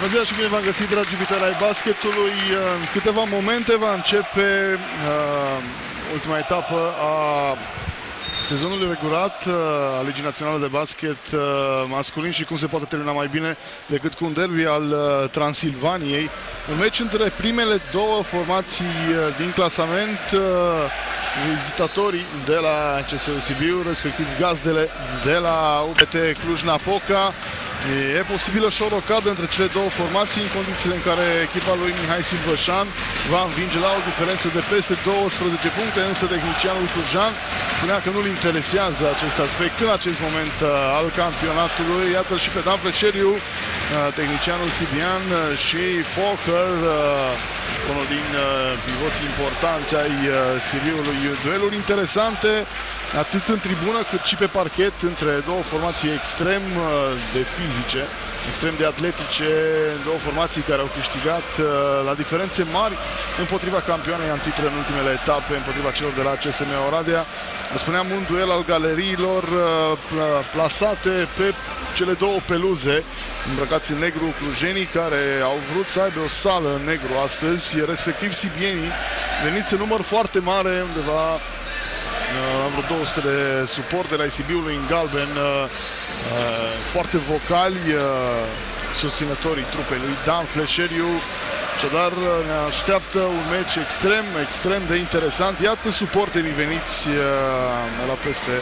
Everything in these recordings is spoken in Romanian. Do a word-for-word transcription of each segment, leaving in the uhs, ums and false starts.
Bună ziua și bine v-am găsit, dragi iubitori ai basketului. În câteva momente va începe uh, ultima etapă a sezonului regulat uh, a Ligii Naționale de Basket uh, masculin și cum se poate termina mai bine decât cu un derby al uh, Transilvaniei. Un meci între primele două formații uh, din clasament, uh, vizitatorii de la C S U Sibiu, respectiv gazdele de la U P T Cluj-Napoca. E posibilă și o rocadă între cele două formații în condițiile în care echipa lui Mihai Silvășan va învinge la o diferență de peste douăsprezece puncte, însă tehnicianul clujan spunea că nu-l interesează acest aspect în acest moment al campionatului. Iată și pe Dan Flăceriu, tehnicianul sibian, și Fokker, unul din pivoții importanți ai Sibiului. Dueluri interesante atât în tribună cât și pe parchet între două formații extrem de fizice, extrem de atletice, două formații care au câștigat la diferențe mari împotriva campioanei în titlu în ultimele etape, împotriva celor de la C S M Oradea. Spuneam, un duel al galeriilor plasate pe cele două peluze, îmbrăcați în negru clujenii, care au vrut să aibă o sală în negru astăzi, respectiv sibienii, veniți în număr foarte mare, undeva am vreo două sute de suporteri ai Sibiului în galben, foarte vocali, susținătorii trupei lui Dan Flăceriu. Așadar, ne așteaptă un meci extrem, extrem de interesant. Iată suporterii veniți la peste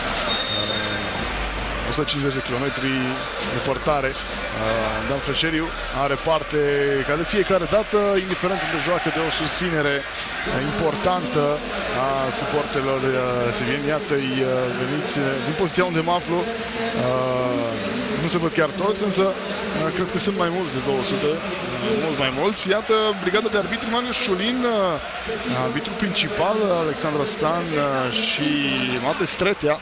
o sută cincizeci de kilometri departare. Dan Flăceriu are parte, ca de fiecare dată, indiferent unde joacă, de o susținere importantă a suporterilor sibieni. Iată-i veniți din poziția unde mă aflu. Nu se văd chiar toți, însă cred că sunt mai mulți de două sute, mult mai mulți. Iată brigada de arbitri, Marius Ciulin, arbitru principal, Alexandra Stan și Mate Stretea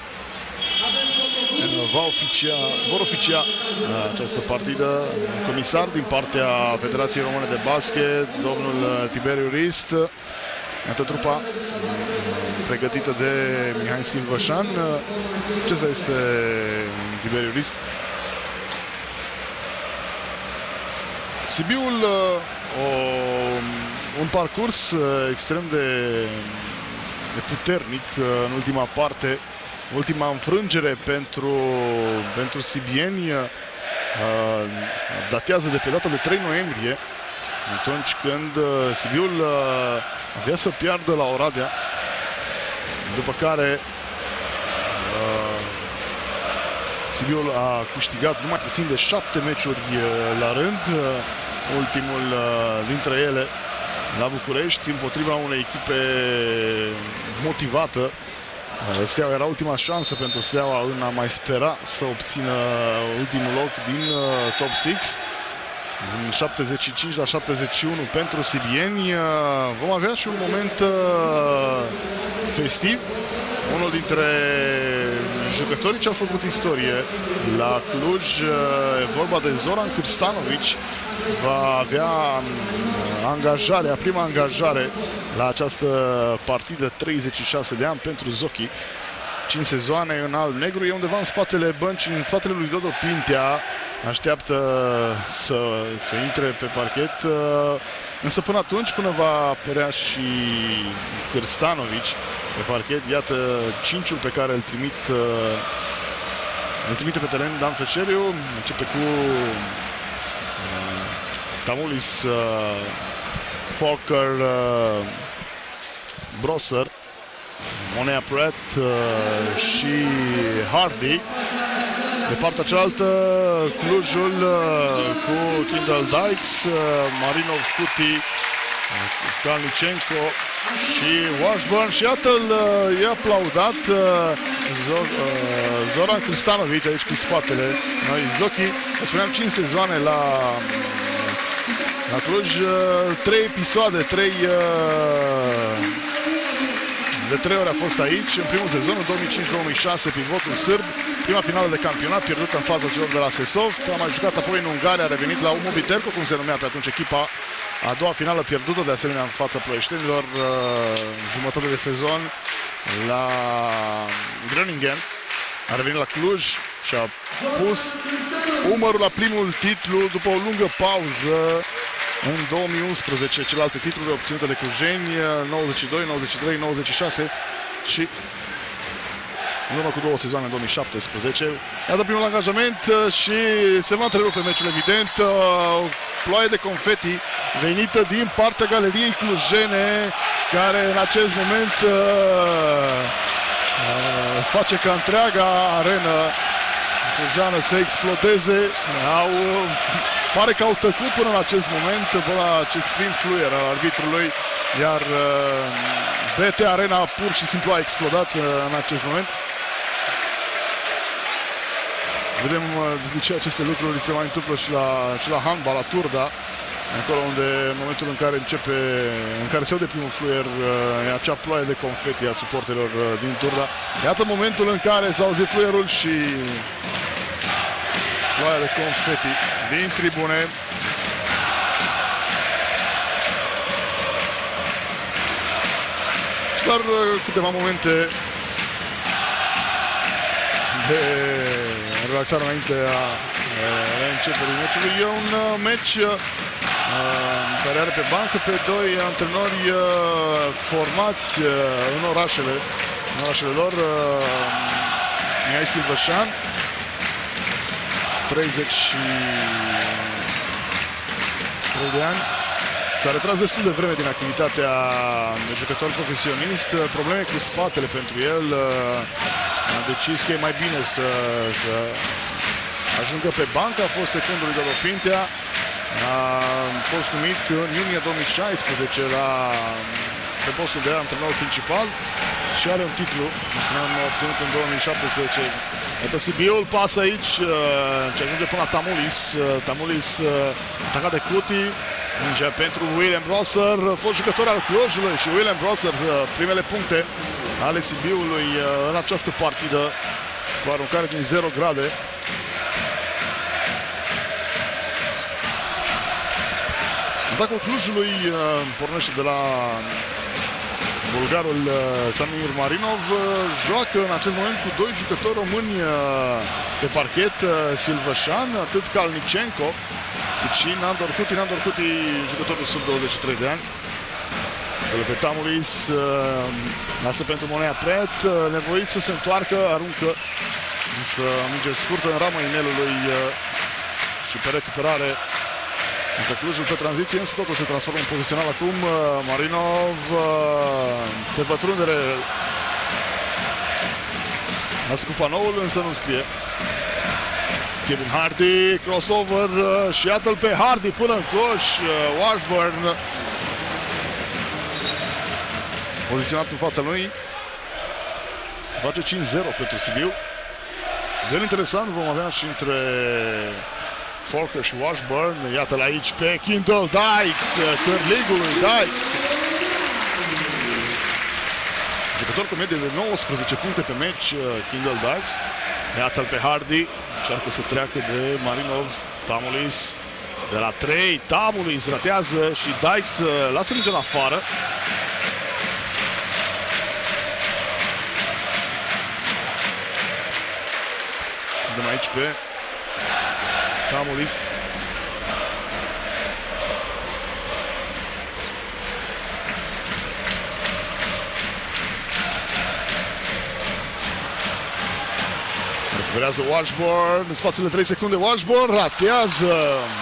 va oficia, vor oficia această partidă. Un comisar din partea Federației Române de Basket, domnul Tiberiu Rist. Iată trupa pregătită de Mihai Silvășan. Acesta este Tiberiu Rist. Sibiul, o, un parcurs extrem de, de puternic în ultima parte. Ultima înfrângere pentru, pentru sibieni uh, datează de pe data de trei noiembrie, atunci când uh, Sibiul uh, avea să piardă la Oradea, după care uh, Sibiul a câștigat numai puțin de șapte meciuri uh, la rând, uh, ultimul uh, dintre ele la București, împotriva unei echipe motivată. Steaua era ultima șansă pentru Steaua în a mai spera să obțină ultimul loc din uh, top șase. șaptezeci și cinci la șaptezeci și unu pentru sibieni. Uh, vom avea și un moment uh, festiv. Unul dintre jucătorii ce au făcut istorie la Cluj, uh, e vorba de Zoran Krstanovic, va avea angajarea, prima angajare la această partidă, treizeci și șase de ani pentru Zochi, cinci sezoane în alb-negru. E undeva în spatele băncii, în spatele lui Dodo Pintea, așteaptă să, să intre pe parchet, însă până atunci, până va apărea și Krstanovic pe parchet, iată cinciul pe care îl trimit îl trimite pe teren Dan Flăceriu. Începe cu Tamulis, uh, Fokker, uh, Brosser, Monea Pret uh, și Hardy. De partea cealaltă, Clujul uh, cu Tyndall Dykes, uh, Marinov, Cuti, uh, Kalnichenko și Washburn. Și iată-l, uh, e aplaudat uh, Zor, uh, Zoran Krstanovic aici cu spatele. Noi Zochi, spuneam, cinci sezoane la La Cluj, trei episoade, trei, de trei ori a fost aici. În primul sezon, în două mii cinci două mii șase, pivotul sârb, prima finală de campionat pierdută în fața celor de la Sesoft. A mai jucat apoi în Ungaria, a revenit la Umu Viterbo, cum se numea pe atunci echipa. A doua finală pierdută, de asemenea, în fața ploieștenilor, jumătate de sezon la Groningen. A revenit la Cluj și a pus umărul la primul titlu după o lungă pauză în două mii unsprezece. Celelalte titluri obținute de clujeni, nouăzeci și doi, nouăzeci și trei, nouăzeci și șase și în urmă cu două sezoane, în două mii șaptesprezece. Iată primul angajament și se va întrerupe meciul, evident. O ploaie de confeti venită din partea galeriei clujene, care în acest moment uh, uh, face ca întreaga arenă clujană să explodeze. Au, pare că au tăcut până în acest moment la acest prim fluier al arbitrului, iar uh, B T Arena pur și simplu a explodat uh, în acest moment. Vedem de ce aceste lucruri se mai întâmplă și la, și la handbal, la Turda, acolo unde în momentul în care începe, în care se aude primul fluier, e acea ploaie de confeti a suporterilor din Turda. Iată momentul în care s-a auzit fluierul și ploaia de confeti din tribune. Și doar câteva momente de relaxare înainte a începerii meciului. E un uh, meci uh, care are pe bancă pe doi antrenori uh, formați uh, în orașele, în orașele lor. Uh, Mihai Silvășan, treizeci și trei de ani. S-a retras destul de vreme din activitatea de jucător profesionist. Probleme cu spatele pentru el. A decis că e mai bine să, să ajungă pe bancă. A fost secundul lui Dodo Pintea. A fost numit în iunie două mii șaisprezece la, pe postul de antrenor principal și are un titlu, cum spuneam, obținut în două mii șaptesprezece. Iată Sibiul, pasă aici, ce ajunge până la Tamulis. Tamulis atacat de Cuti. Mingea pentru William Brosser, fost jucător al Clujului, și William Brosser, primele puncte ale Sibiului în această partidă, cu aruncare din zero grade. Atacul Clujului pornește de la bulgarul Samir Marinov. Joacă în acest moment cu doi jucători români pe parchet, Silvășan, atât Kalnicenko, cât și Nandor Cuti. Nandor Cuti, jucătorul sub douăzeci și trei de ani. Îl pe Tamulis, lasă pentru Monea Pret, nevoit să se întoarcă, aruncă, însă minge scurtă în rama inelului și pe recuperare. Între Clujul pe tranziție, însă totul se transformă în pozițional acum. Marinov pe pătrundere, lasă cu panoul, însă nu scrie. Kevin Hardy, crossover și iată-l pe Hardy până în coș. Washburn poziționat în fața lui. Se face cinci zero pentru Sibiu. Very interesant, vom avea și între Folker și Washburn. Iată-l aici pe Kindle Dykes, Cârligul lui Dykes. Jucător cu medie de nouăsprezece puncte pe meci, Kindle Dykes. Iată-l pe Hardy, încearcă să treacă de Marinov. Tamulis de la trei, Tamulis ratează și Dykes lasă mingea în afară. Dăm aici pe Tamulis. Recuperează Washburn în spațiul de trei secunde. Washburn ratează.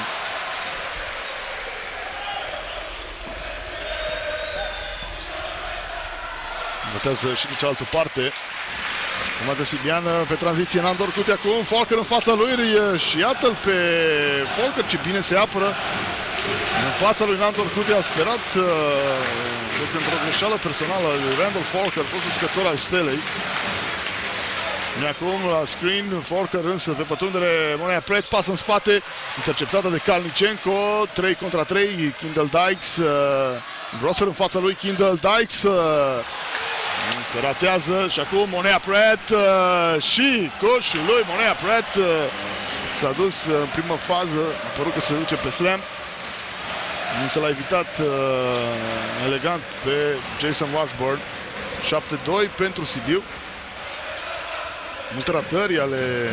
Ratează și de cealaltă parte. Urmată Sibiană pe tranziție, Nandor Cuti acum, Folker în fața lui și iată-l pe Folker, ce bine se apără. În fața lui Nandor Cuti a sperat uh, într-o greșeală personală lui Randall Folker, fostul jucător al Stelei. Și acum la screen, Folker însă pe pătrundere, Monea Pret, pas în spate, interceptată de Kalnicenko, trei contra trei, Kindle Dykes, uh, Brosser în fața lui, Kindle Dykes, uh, se ratează și acum Monea Pret uh, și coșul lui Monea Pret uh, s-a dus uh, în primă fază, a părut că se duce pe slam, însă l-a evitat uh, elegant pe Jason Washburn. Șapte doi pentru Sibiu. multe ratări ale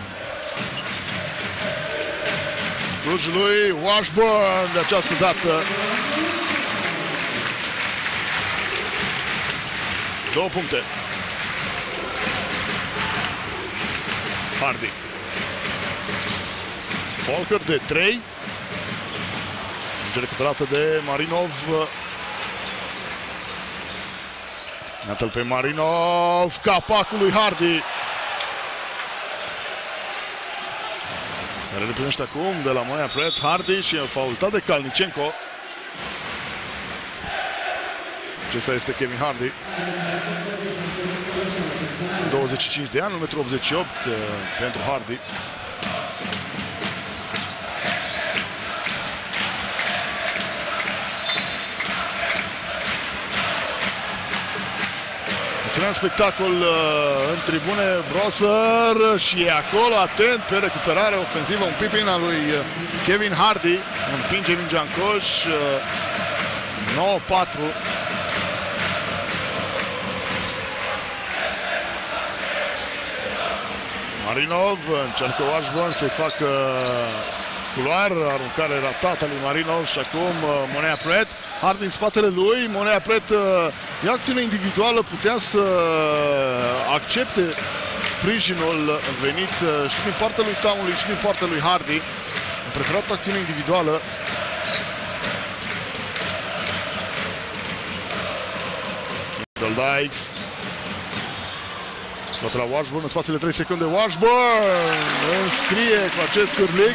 Clujului. Washburn de această dată. Două puncte. Hardy. Folker de trei. Recuperată de Marinov. Iată-l pe Marinov. Capacul lui Hardy. Care le primește acum de la Monia Pret. Hardy și faultat de Kalnicenko. Acesta este Kevin Hardy. douăzeci și cinci de ani, unu metru optzeci și opt pentru Hardy. Un spectacol uh, în tribune. Brosser și e acolo, atent pe recuperare ofensivă, un pipin al lui Kevin Hardy, împinge mingea în coș. uh, nouă patru. Marinov încearcă Washburn să-i facă culoar, aruncare ratată lui Marinov și acum uh, Monia Pret. Hardy în spatele lui, Monia Pret uh, ia acțiune individuală, putea să accepte sprijinul venit uh, și din partea lui Tamului și din partea lui Hardy. A preferat acțiune individuală. Kendall Dykes scoate la Washburn în spațiile trei secunde. Washburn înscrie cu acest cârlic.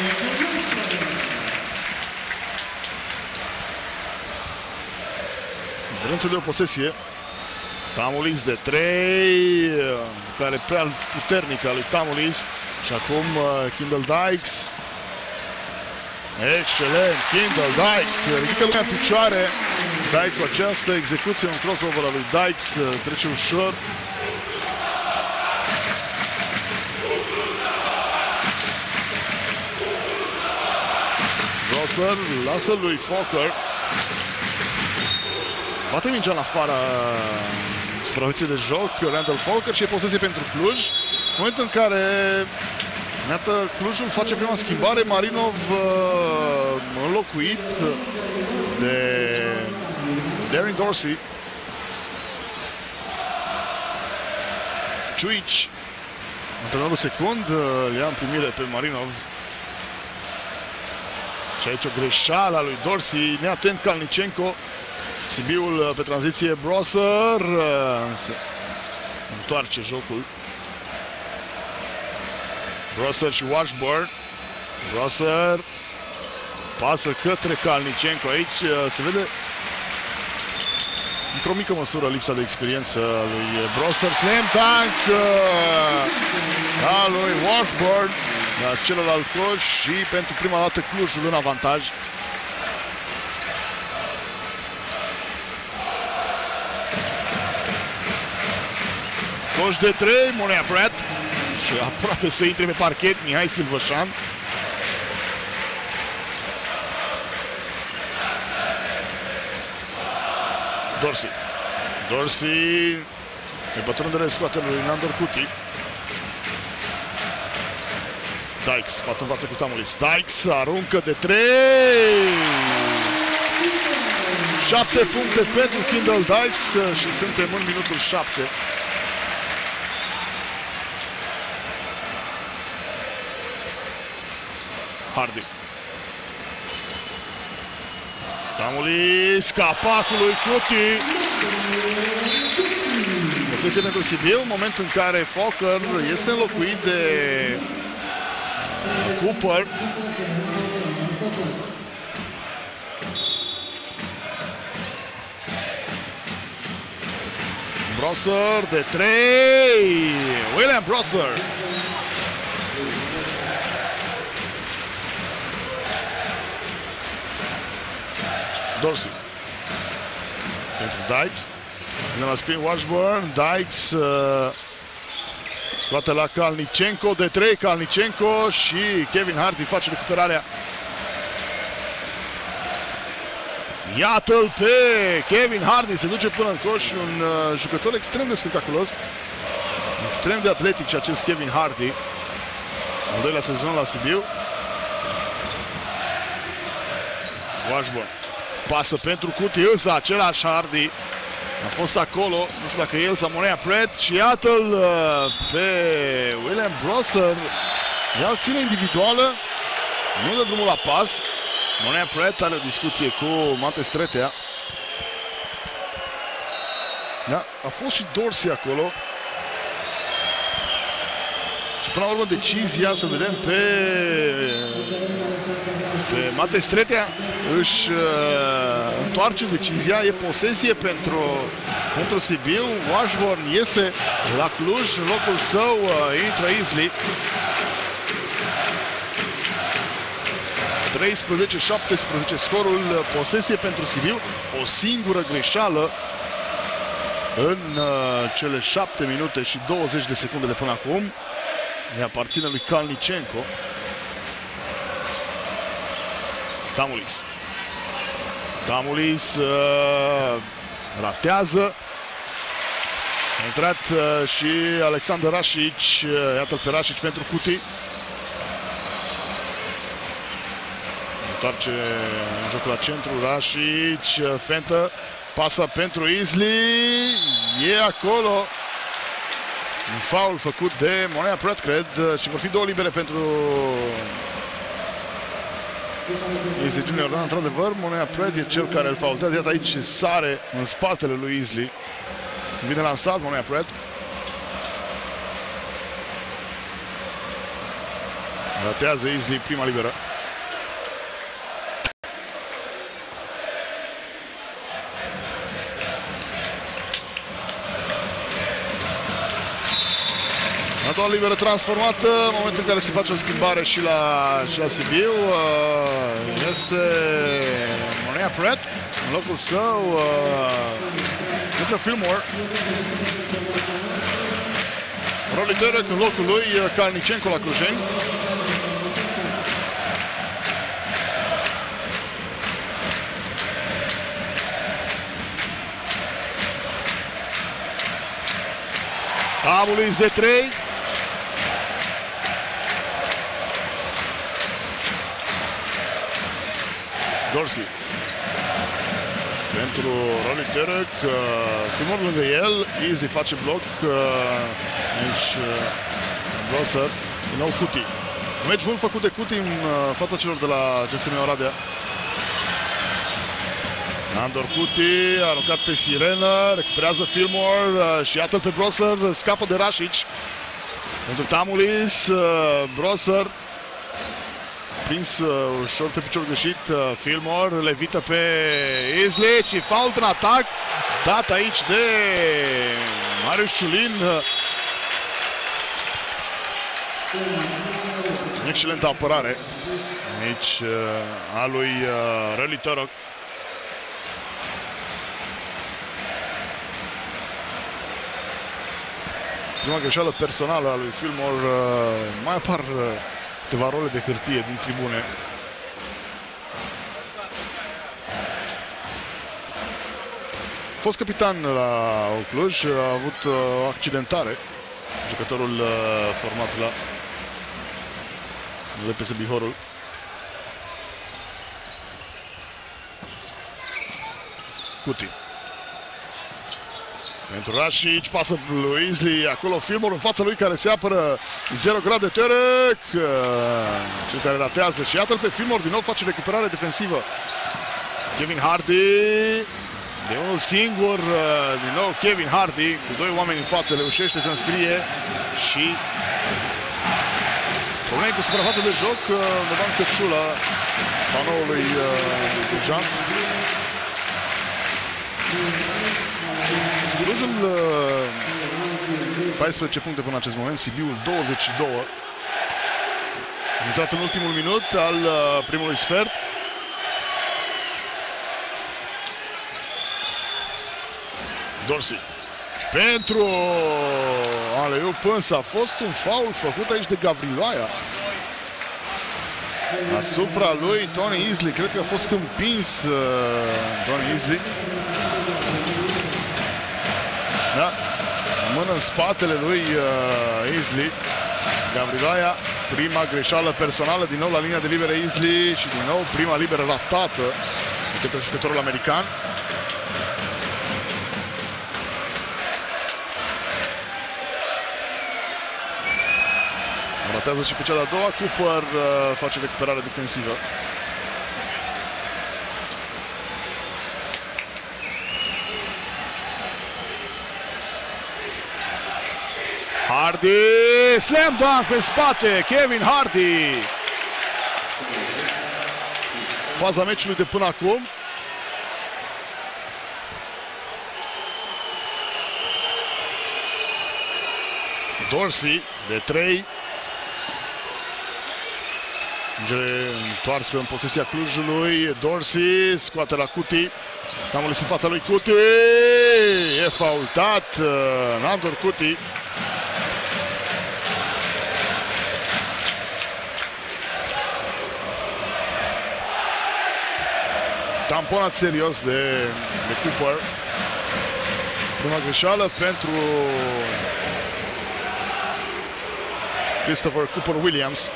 Diferență de o posesie. Tamulis de trei, care prea puternică a lui Tamulis. Și acum Kendall Dykes. Excelent, Kendall Dykes. Ridică lumea în picioare. Dykes cu această execuție, un crossover al lui Dykes. Trece ușor. Brosser lasă lui Folker. Bate mingea în afara supraviețuiei de joc Randall Folker și e posesie pentru Cluj. În momentul în care iată, Clujul face prima schimbare, Marinov uh, înlocuit de Darren Dorsey. Ciuici, antrenorul secund, îl ia în primire pe Marinov. Și aici o greșeală a lui Dorsey, neatent Kalnicenko. Sibiul pe tranziție, Brosser se întoarce jocul. Brosser și Washburn. Brosser pasă către Kalnicenko. Aici se vede într-o mică măsură lipsa de experiență a lui Brosser. Slam dunk a lui Washburn la celălalt coș și pentru prima dată Clujul în avantaj. Coș de trei, Monia Pret și aproape să intre pe parchet Mihai Silvășan. Dorsey. Dorsey e pătrundere scoate lui Nandor Cuti. Dykes față în față cu Tamulis. Dykes aruncă de trei. Șapte puncte pentru Kendall Dykes și suntem în minutul șapte. Hardy. Tamulis, capacul lui Cuti. Posesie pentru Sibiu, moment în care Folker este înlocuit de Cooper. Brosser de trei. William Brosser. Dorsey pentru Dykes. Vine la screen Washburn. Dykes uh, scoate la Kalnicenko de trei. Kalnicenko și Kevin Hardy face recuperarea. Iată-l pe Kevin Hardy, se duce până în coș, un uh, jucător extrem de spectaculos. Extrem de atletic acest Kevin Hardy. Al doilea sezon la Sibiu. Washburn. Pasă pentru Cuti, însă același Hardy a fost acolo. Nu știu dacă el sau Monea Pratt. Și iată-l pe William Brosser. Ia acțiune individuală. Nu dă drumul la pas. Monea Pratt are o discuție cu Mate Stretea. Da, a fost și Dorsey acolo. Și până la urmă decizia, să vedem, pe, pe Mate Stretea își uh, întoarce decizia. E posesie pentru, pentru Sibiu. Washburn iese la Cluj. În locul său uh, intră Isley. treisprezece șaptesprezece scorul, posesie pentru Sibiu. O singură greșeală în uh, cele șapte minute și douăzeci de secunde de până acum. Îi aparține lui Kalnicenko. Tamulis. Tamulis uh, ratează. A intrat uh, și Alexander Rasic. Uh, iată-l pe Rasic pentru Cuti. Întoarce în jocul la centru. Rasic, fentă. Pasă pentru Isley. E acolo. Un foul făcut de Monea Pratt, cred. Și vor fi două libere pentru Isley Junior. Da, într-adevăr, Monea Pratt e cel care îl faultează. Iată aici sare în spatele lui Isley. Vine lansat Monea Pratt. Ratează Isley prima liberă. A doua liberă transformată, în momentul în care se face o schimbare și la, și la Sibiu. Uh, iese Monea Pratt în locul său. Uh, intră Fillmore. Rolly Derek în locul lui Kalnicenko la Clujeni. Tamulis de trei. Dorsey. Pentru Rolly Derek. Uh, Fillmore lângă el. Isley face bloc. Uh, aici uh, Brosser. Din nou Cuti. Un meci bun făcut de Cuti în uh, fața celor de la G S M Oradea. Andor Cuti, aruncat pe sirenă, recuperează Fillmore uh, și iată-l pe Brosser, scapă de Rasic. Pentru Tamulis, uh, Brosser prins uh, ușor pe picior greșit. uh, Fillmore levită pe Isley și fault în atac, dat aici de Marius Ciulin. Uh, excelentă apărare aici uh, a lui uh, Rolly Derek. Prima greșeală personală a lui Fillmore. Uh, mai apar uh, câteva role de hârtie din tribune. Fost capitan la Cluj, a avut uh, o accidentare. Jucătorul uh, format la L P S Bihorul. Cuti. Pentru Rasic, pasă lui Isley, acolo Fillmore în fața lui care se apără zero grade Derek, cel care ratează și iată-l pe Fillmore, din nou face recuperare defensivă. Kevin Hardy, de unul singur, din nou Kevin Hardy, cu doi oameni în față, reușește să înscrie și probleme cu suprafața de joc, undeva în căciula panoului Jean. Clujul paisprezece puncte până în acest moment, Sibiul douăzeci și doi. Intrat în ultimul minut al primului sfert. Dorsey. Pentru aleup, însă a fost un foul făcut aici de Gavriloaia asupra lui Tony Isley. Cred că a fost împins uh, Tony Isley. Da, mână în spatele lui uh, Isley. Gavrilaia, prima greșeală personală, din nou la linia de libere Isley și din nou prima liberă ratată de către jucătorul american. Ratează și pe cea de-a doua, Cooper uh, face recuperare defensivă. Hardy, slam dunk pe spate, Kevin Hardy. Faza meciului de până acum. Dorsey de trei. Întoarsă în posesia Clujului. Dorsey scoate la Cuti. Tamulis în fața lui Cuti. E faultat Nandor Cuti. Tamponat serios de, de Cooper. Prima greșeală pentru Christopher Cooper Williams.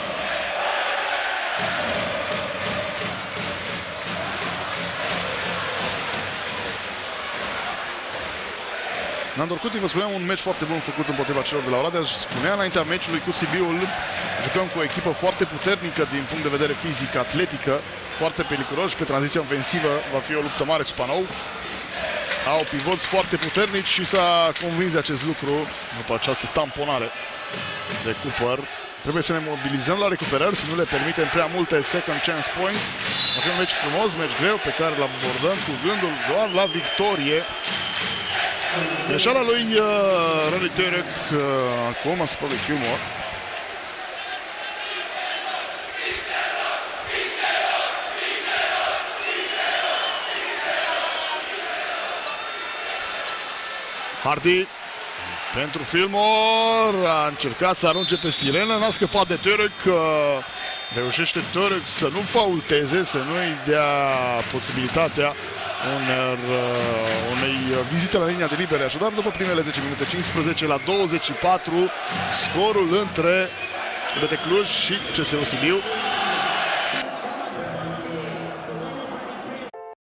Nandor Cuti, vă spuneam, un meci foarte bun făcut împotriva celor de la Oradea. Spunea înaintea meciului cu Sibiul, jucăm cu o echipă foarte puternică din punct de vedere fizic, atletică, foarte periculos și pe tranziția ofensivă va fi o luptă mare sub panou. Au pivoți foarte puternici și s-a convins de acest lucru după această tamponare de Cooper. Trebuie să ne mobilizăm la recuperări, să nu le permitem prea multe second chance points. Va fi un meci frumos, meci greu pe care îl abordăm cu gândul doar la victorie. Greșeala lui uh, Rally Turek uh, acum asupra lui Humor. Hardy pentru Fillmore, a încercat să arunce pe sirenă, n-a scăpat de Turek. Uh, reușește Turek să nu faulteze, să nu-i dea posibilitatea unor, uh, unei vizite la linia de libere. Așadar, după primele zece minute, cincisprezece la douăzeci și patru, scorul între B T Cluj și C S U Sibiu.